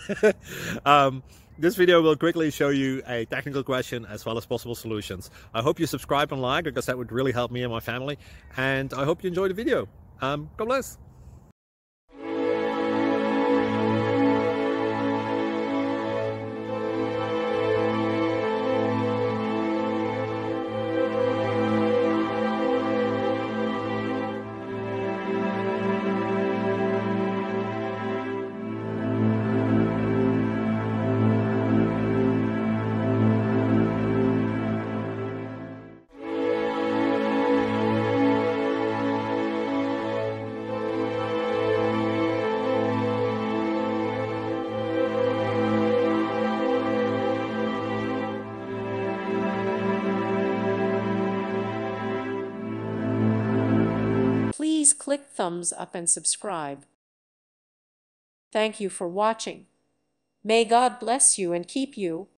This video will quickly show you a technical question as well as possible solutions. I hope you subscribe and like, because that would really help me and my family. And I hope you enjoy the video. God bless. Please click thumbs up and subscribe. Thank you for watching. May God bless you and keep you.